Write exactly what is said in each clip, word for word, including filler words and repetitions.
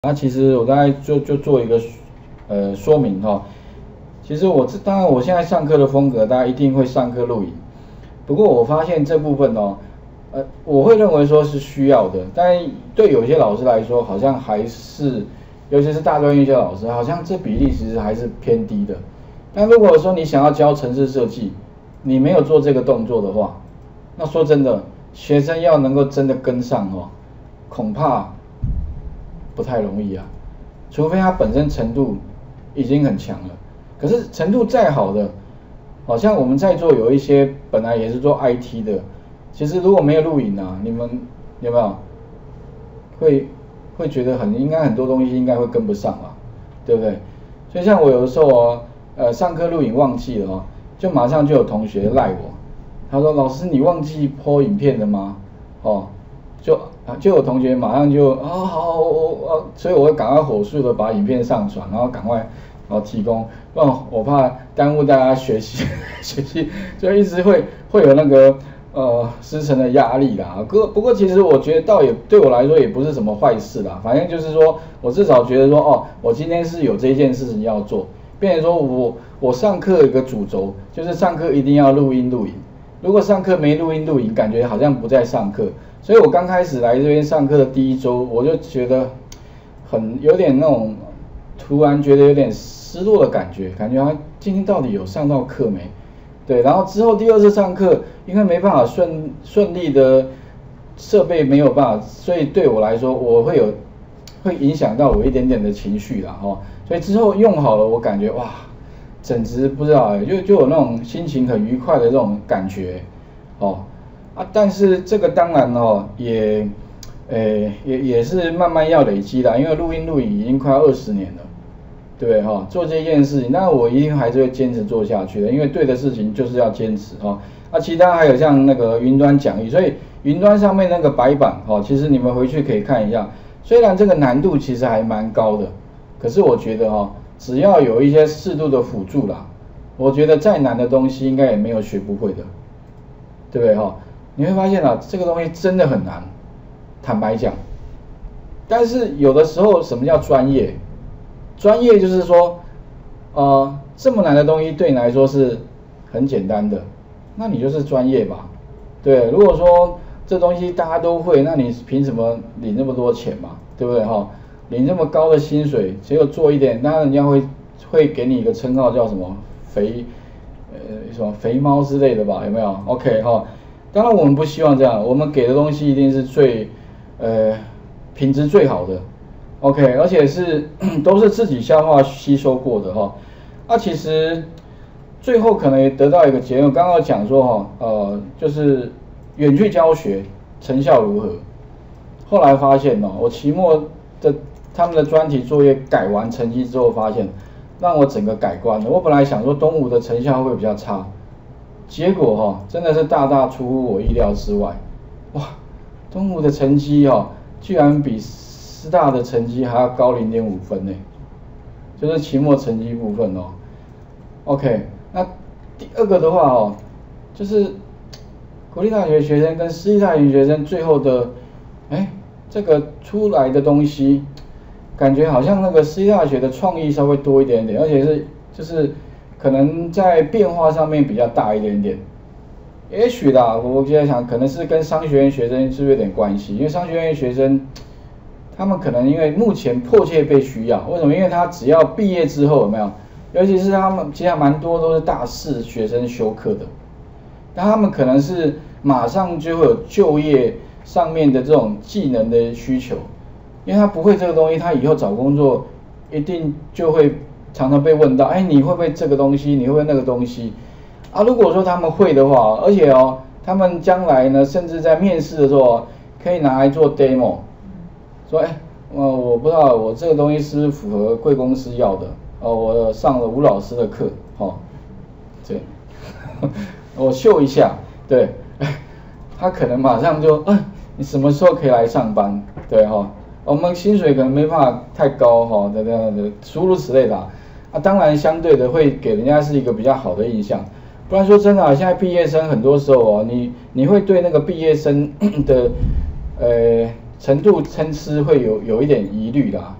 那其实我大概就就做一个呃说明哈。其实我这当然我现在上课的风格，大家一定会上课录影。不过我发现这部分哦，呃，我会认为说是需要的，但对有些老师来说，好像还是，尤其是大专院校老师，好像这比例其实还是偏低的。但如果说你想要教程式设计，你没有做这个动作的话，那说真的，学生要能够真的跟上哦，恐怕不太容易啊，除非他本身程度已经很强了。可是程度再好的，好像我们在座有一些本来也是做 I T 的，其实如果没有录影啊，你们有没有会会觉得很应该很多东西应该会跟不上嘛，对不对？所以像我有的时候哦，呃，上课录影忘记了哦，就马上就有同学赖我，他说老师你忘记 po 影片了吗？哦，就就有同学马上就啊、哦、好我我，所以我会赶快火速的把影片上传，然后赶快然后提供，哦，我怕耽误大家学习学习，就一直会会有那个呃师承的压力啦。不过不过其实我觉得倒也对我来说也不是什么坏事啦，反正就是说我至少觉得说哦，我今天是有这件事情要做，变成说我我上课有一个主轴，就是上课一定要录音录影。如果上课没录音录影，感觉好像不在上课。所以我刚开始来这边上课的第一周，我就觉得很有点那种，突然觉得有点失落的感觉，感觉他今天到底有上到课没？对，然后之后第二次上课，因为没办法顺顺利的设备没有办法，所以对我来说，我会有会影响到我一点点的情绪啦，哦，所以之后用好了，我感觉哇，简直不知道，就就有那种心情很愉快的这种感觉，哦。啊，但是这个当然哦，也，呃，也也是慢慢要累积的，因为录音录影已经快二十年了，对不对哈？做这件事情，那我一定还是会坚持做下去的，因为对的事情就是要坚持哈。啊，其他还有像那个云端讲义，所以云端上面那个白板哈，其实你们回去可以看一下，虽然这个难度其实还蛮高的，可是我觉得哈，只要有一些适度的辅助啦，我觉得再难的东西应该也没有学不会的，对不对哈？你会发现啊，这个东西真的很难，坦白讲。但是有的时候，什么叫专业？专业就是说，呃，这么难的东西对你来说是很简单的，那你就是专业吧。对，如果说这东西大家都会，那你凭什么领那么多钱嘛？对不对哈？领这么高的薪水，只有做一点，那人家会会给你一个称号叫什么肥，呃，什么肥猫之类的吧？有没有 ？OK 哈。当然我们不希望这样，我们给的东西一定是最，呃，品质最好的 ，OK， 而且是都是自己消化吸收过的哈。那、啊、其实最后可能也得到一个结论，刚刚讲说哈，呃，就是远距教学成效如何？后来发现哦，我期末的他们的专题作业改完成绩之后，发现让我整个改观了。我本来想说东吴的成效会比较差。结果哈、哦，真的是大大出乎我意料之外，哇！东吴的成绩哈、哦，居然比师大的成绩还要高零点五分呢，就是期末成绩部分哦。OK， 那第二个的话哦，就是国立大学学生跟私立大学学生最后的，哎，这个出来的东西，感觉好像那个私立大学的创意稍微多一点点，而且是就是。可能在变化上面比较大一点点，也许啦，我现在想可能是跟商学院学生是不是有点关系？因为商学院学生，他们可能因为目前迫切被需要，为什么？因为他只要毕业之后有没有？尤其是他们其实蛮多都是大四学生修课的，那他们可能是马上就会有就业上面的这种技能的需求，因为他不会这个东西，他以后找工作一定就会。常常被问到，哎，你会不会这个东西？你会不会那个东西？啊，如果说他们会的话，而且哦，他们将来呢，甚至在面试的时候，可以拿来做 demo， 说，哎，呃，我不知道我这个东西是不是符合贵公司要的，哦，我上了吴老师的课，哦，对，我秀一下，对，他可能马上就，嗯、呃，你什么时候可以来上班？对哈、哦，我们薪水可能没办法太高哈，等等的，诸如此类的。啊，当然相对的会给人家是一个比较好的印象，不然说真的啊，现在毕业生很多时候哦，你你会对那个毕业生的呃程度参差会有有一点疑虑啦，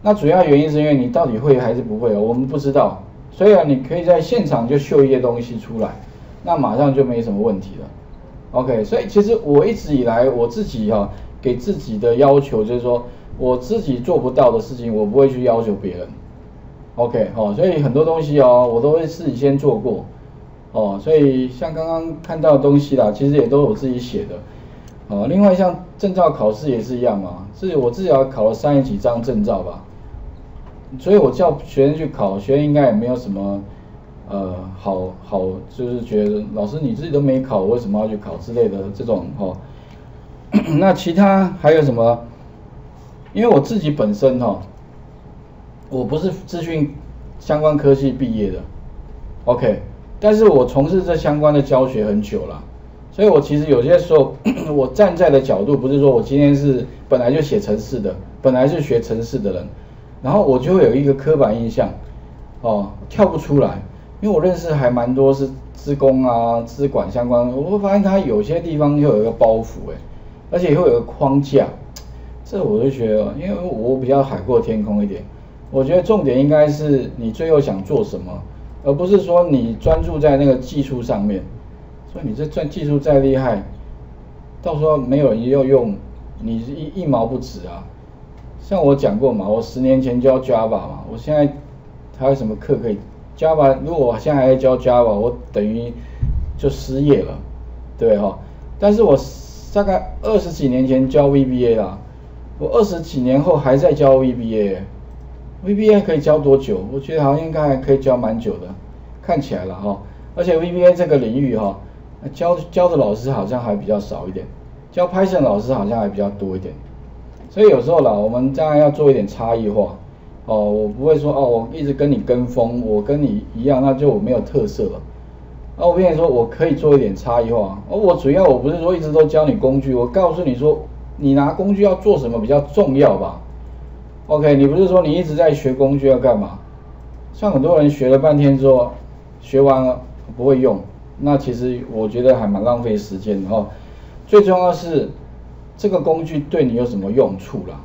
那主要原因是因为你到底会还是不会哦，我们不知道。所以啊，你可以在现场就秀一些东西出来，那马上就没什么问题了。OK， 所以其实我一直以来我自己哈、啊、给自己的要求就是说，我自己做不到的事情，我不会去要求别人。OK， 哦，所以很多东西哦，我都会自己先做过。哦，所以像刚刚看到的东西啦，其实也都是我自己写的。哦，另外像证照考试也是一样嘛，是我自己要考了三十几张证照吧。所以我叫学生去考，学生应该也没有什么，呃，好好就是觉得老师你自己都没考，为什么要去考之类的这种哦。那其他还有什么？因为我自己本身哈、哦，我不是资讯相关科系毕业的 ，OK， 但是我从事这相关的教学很久了，所以我其实有些时候我站在的角度不是说我今天是本来就写程式的，本来是学程式的人。然后我就会有一个刻板印象，哦，跳不出来，因为我认识还蛮多是资工啊、资管相关，我会发现它有些地方又有一个包袱，哎，而且会有一个框架，这我就觉得，因为我比较海阔天空一点，我觉得重点应该是你最后想做什么，而不是说你专注在那个技术上面，所以你这专技术再厉害，到时候没有人要用，你一一毛不值啊。像我讲过嘛，我十年前教 Java 嘛，我现在还有什么课可以 Java？ 如果我现在还在教 Java， 我等于就失业了，对哈。但是我大概二十几年前教 V B A 啦，我二十几年后还在教 V B A，V B A 可以教多久？我觉得好像应该还可以教蛮久的，看起来了哈。而且 V B A 这个领域哈，教教的老师好像还比较少一点，教 Python 老师好像还比较多一点。所以有时候啦，我们当然要做一点差异化，哦，我不会说哦，我一直跟你跟风，我跟你一样，那就我没有特色了。啊，我跟你说，我可以做一点差异化。而我主要我不是说一直都教你工具，我告诉你说，你拿工具要做什么比较重要吧 ？OK， 你不是说你一直在学工具要干嘛？像很多人学了半天之后，学完了不会用，那其实我觉得还蛮浪费时间的哦。最重要的是。这个工具对你有什么用处啦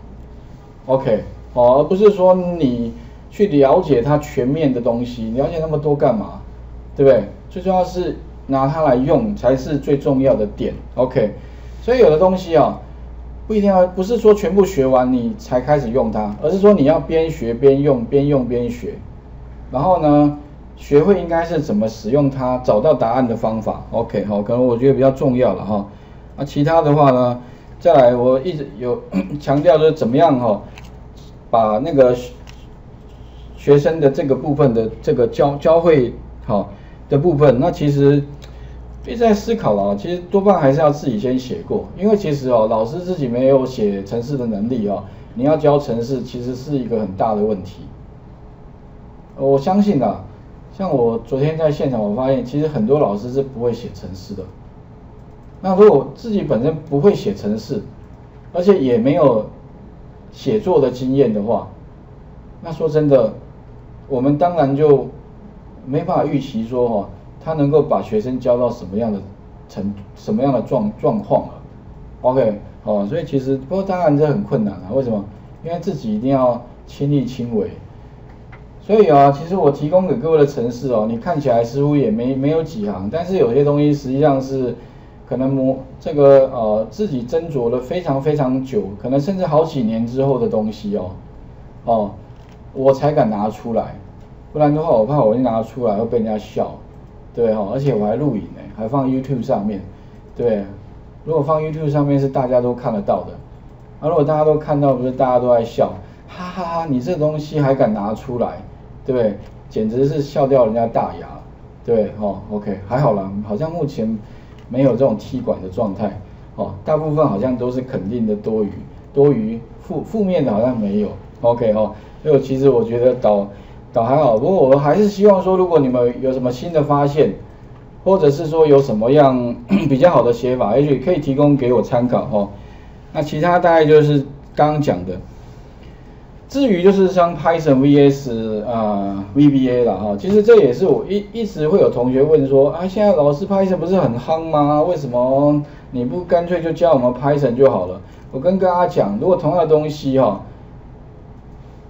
？OK， 哦，而不是说你去了解它全面的东西，了解那么多干嘛？对不对？最重要是拿它来用才是最重要的点。OK， 所以有的东西啊，不一定要不是说全部学完你才开始用它，而是说你要边学边用，边用边学。然后呢，学会应该是怎么使用它，找到答案的方法。OK， 好，可能我觉得比较重要了哈。啊，其他的话呢？再来，我一直有强调就是怎么样哈、哦，把那个学生的这个部分的这个教教会好、哦、的部分，那其实一直在思考了，其实多半还是要自己先写过，因为其实哦，老师自己没有写程式的能力哦，你要教程式其实是一个很大的问题。我相信啊，像我昨天在现场，我发现其实很多老师是不会写程式的。那如果自己本身不会写程式，而且也没有写作的经验的话，那说真的，我们当然就没办法预期说哈、哦，他能够把学生教到什么样的程什么样的状状况了。OK， 哦，所以其实不过当然这很困难啊，为什么？因为自己一定要亲力亲为。所以啊，其实我提供给各位的程式哦，你看起来似乎也没没有几行，但是有些东西实际上是。可能磨这个呃自己斟酌了非常非常久，可能甚至好几年之后的东西哦，哦，我才敢拿出来，不然的话我怕我一拿出来会被人家笑，对哈、哦，而且我还录影呢，还放 YouTube 上面，对，如果放 YouTube 上面是大家都看得到的，啊，如果大家都看到，不是大家都在笑，哈哈哈，你这东西还敢拿出来，对不对？简直是笑掉人家大牙，对，哦 ，OK， 还好啦，好像目前。没有这种踢馆的状态，哦，大部分好像都是肯定的多余，多余负负面的好像没有 ，OK 哦，所以其实我觉得导导还好，不过我还是希望说，如果你们有什么新的发现，或者是说有什么样比较好的写法，也许可以提供给我参考哦。那其他大概就是刚刚讲的。至于就是像 Python V S 啊 V B A 啦哈，其实这也是我一一直会有同学问说啊，现在老师 Python 不是很夯吗？为什么你不干脆就教我们 Python 就好了？我跟大家讲，如果同样的东西哈，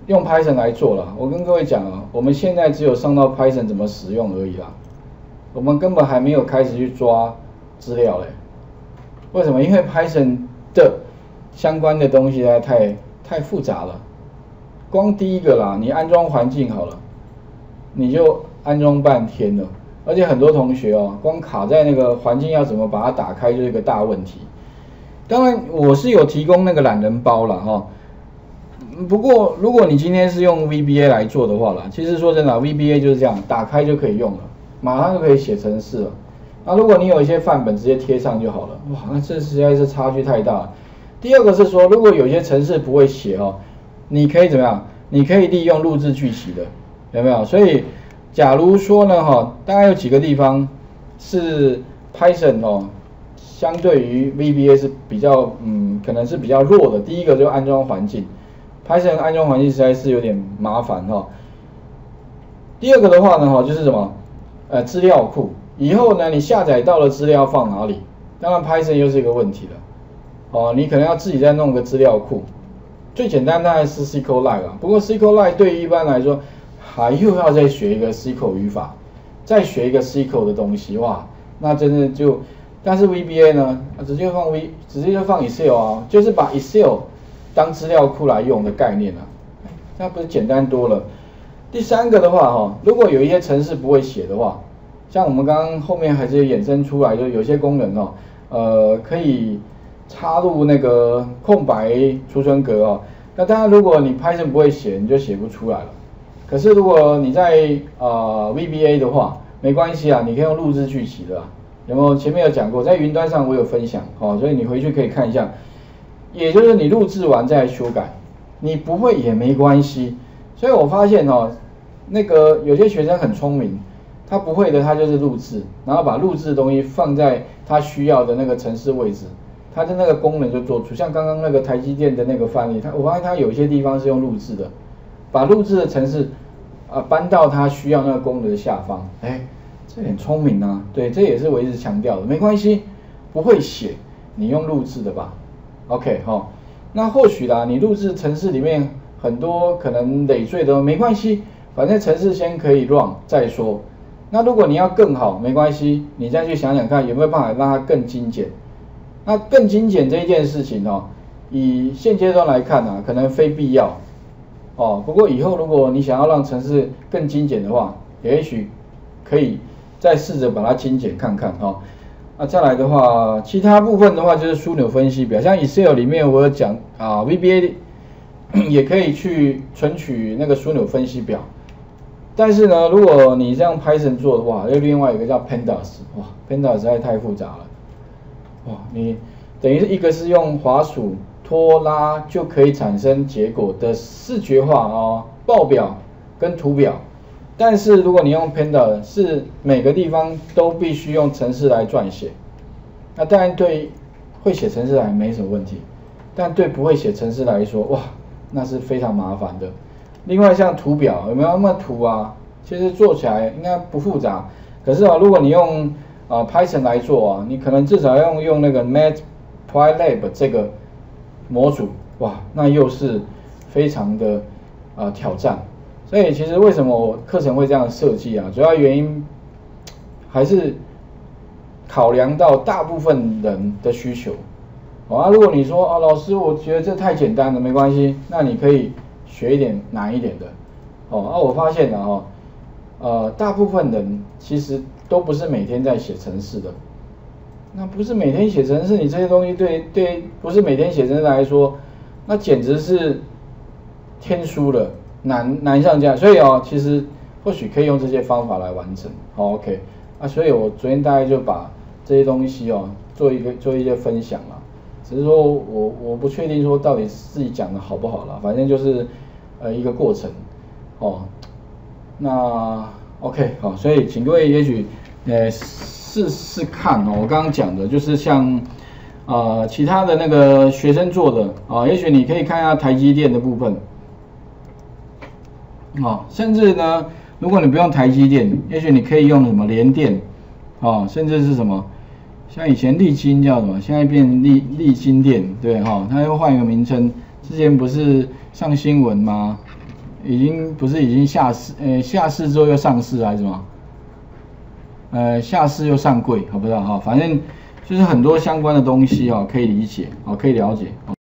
用 Python 来做了。我跟各位讲啊，我们现在只有上到 Python 怎么使用而已啦，我们根本还没有开始去抓资料嘞。为什么？因为 Python 的相关的东西呢太太复杂了。光第一个啦，你安装环境好了，你就安装半天了，而且很多同学哦，光卡在那个环境要怎么把它打开就是一个大问题。当然我是有提供那个懒人包啦哈，不过如果你今天是用 V B A 来做的话啦，其实说真的 ，V B A 就是这样，打开就可以用了，马上就可以写程式了。那如果你有一些范本直接贴上就好了，哇，那这实在是差距太大了。第二个是说，如果有些程式不会写哦，你可以怎么样？你可以利用录制句集的，有没有？所以，假如说呢，哈，大概有几个地方是 Python 哦，相对于 V B A 是比较，嗯，可能是比较弱的。第一个就是安装环境 ，Python 安装环境实在是有点麻烦哈。第二个的话呢，哈，就是什么？呃，资料库。以后呢，你下载到的资料放哪里？当然 Python 又是一个问题了。哦，你可能要自己再弄个资料库。最简单当然是 S Q L I T E 啦，不过 S Q L I T E 对于一般来说，还又要再学一个 S Q L 语法，再学一个 S Q L 的东西，哇，那真的就，但是 V B A 呢，直接放 V， 直接就放 Excel 啊，就是把 Excel 当资料库来用的概念啊，那不是简单多了。第三个的话哈，如果有一些程式不会写的话，像我们刚刚后面还是衍生出来，就有些功能哦，呃，可以插入那个空白储存格哦。那当然，如果你 Python 不会写，你就写不出来了。可是如果你在呃 V B A 的话，没关系啊，你可以用录制句集的啊。有没有？前面有讲过，在云端上我有分享哦，所以你回去可以看一下。也就是你录制完再修改，你不会也没关系。所以我发现哦，那个有些学生很聪明。他不会的，他就是录制，然后把录制的东西放在他需要的那个程式位置，他的那个功能就做出。像刚刚那个台积电的那个范例，他我发现他有些地方是用录制的，把录制的程式啊搬到他需要那个功能的下方，哎，这很聪明啊，对，这也是我一直强调的，没关系，不会写，你用录制的吧 ，OK 哈、哦，那或许啦，你录制程式里面很多可能累赘的没关系，反正程式先可以 run 再说。那如果你要更好，没关系，你再去想想看有没有办法让它更精简。那更精简这一件事情哦，以现阶段来看啊，可能非必要哦。不过以后如果你想要让程式更精简的话，也许可以再试着把它精简看看哈、哦。那再来的话，其他部分的话就是枢纽分析表，像 Excel 里面我有讲啊 ，V B A 也可以去存取那个枢纽分析表。但是呢，如果你这样 Python 做的话，又另外一个叫 Pandas， 哇 ，Pandas 实在太复杂了，哇，你等于是一个是用滑鼠拖拉就可以产生结果的视觉化哦，报表跟图表，但是如果你用 Pandas， 是每个地方都必须用程式来撰写，那当然对会写程式来没什么问题，但对不会写程式来说，哇，那是非常麻烦的。另外像图表有没有那么图啊？其实做起来应该不复杂，可是啊，如果你用啊、呃、Python 来做啊，你可能至少要用用那个 Matplotlib 这个模组，哇，那又是非常的啊、呃、挑战。所以其实为什么我课程会这样设计啊？主要原因还是考量到大部分人的需求。好啊，如果你说啊老师，我觉得这太简单了，没关系，那你可以学一点难一点的，哦，啊，我发现了哦，呃，大部分人其实都不是每天在写程式的，那不是每天写程式，你这些东西对对，不是每天写程式来说，那简直是天书了，难难上加，所以哦，其实或许可以用这些方法来完成，好 ，OK， 啊，所以我昨天大概就把这些东西哦做一个做一些分享了。只是说我我不确定说到底自己讲的好不好啦，反正就是呃一个过程，哦，那 OK 好，所以请各位也许呃试试看哦，我刚刚讲的就是像呃其他的那个学生做的啊、哦，也许你可以看一下台积电的部分，哦，甚至呢，如果你不用台积电，也许你可以用什么联电，哦，甚至是什么。像以前力晶叫什么，现在变力力晶电，对哈、哦，它又换一个名称。之前不是上新闻吗？ 已经不是已经下市，呃下市之后又上市还是什么？呃下市又上柜，好不知道哈，反正就是很多相关的东西哈，可以理解，好可以了解。